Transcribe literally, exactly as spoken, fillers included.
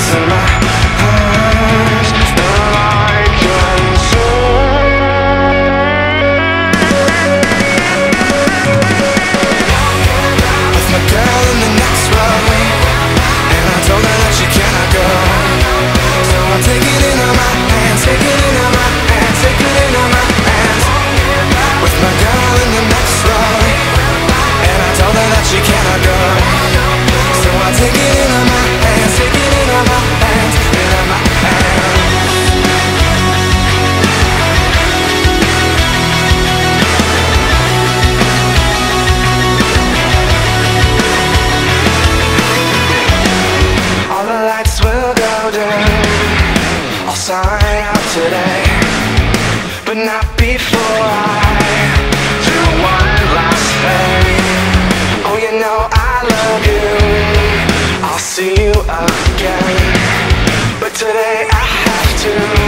to my heart, and I can see. With my girl in the next row, and I told her that she cannot go. So I take it into my hands, take it into my hands, take it into my hands. With my girl in the next row, and I told her that she cannot go. So I take it into my hands, take it into my hands, into my hands. All the lights will go dim, I'll sign out today, but not before I do one last thing. Oh, you know I love you, I'll see you again, but today I have to